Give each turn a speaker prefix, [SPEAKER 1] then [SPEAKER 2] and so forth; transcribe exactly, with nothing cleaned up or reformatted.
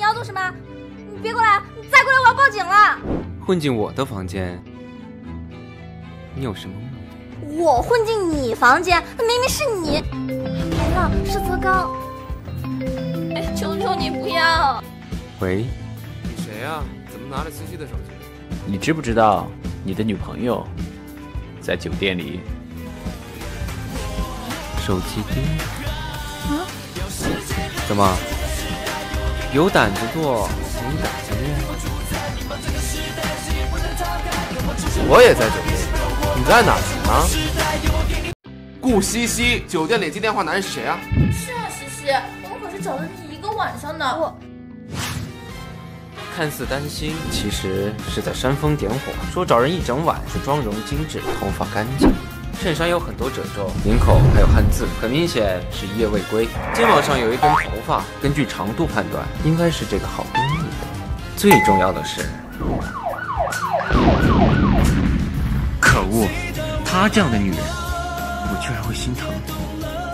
[SPEAKER 1] 要做什么？你别过来！你再过来我要报警了！
[SPEAKER 2] 混进我的房间，你有什么目的？
[SPEAKER 1] 我混进你房间，明明是你。没了，是泽刚。哎，求求你不要！
[SPEAKER 2] 喂，
[SPEAKER 3] 你谁呀、啊？怎么拿着西西的手机？
[SPEAKER 4] 你知不知道你的女朋友在酒店里？
[SPEAKER 2] 手机丢了。
[SPEAKER 1] 啊？
[SPEAKER 2] 怎么？有胆子做，没胆子练？
[SPEAKER 3] 我也在酒店，你在哪儿呢？顾西西，酒店里接电话男人是谁啊？
[SPEAKER 1] 是啊，西西，我们可是找了你一个晚上呢。我
[SPEAKER 2] 看似担心，其实是在煽风点火，说找人一整晚是妆容精致，头发干净。衬衫有很多褶皱，领口还有汉字，很明显是一夜未归。肩膀上有一根头发，根据长度判断，应该是这个好闺蜜的。最重要的是，
[SPEAKER 5] 可恶，她这样的女人，我居然会心疼。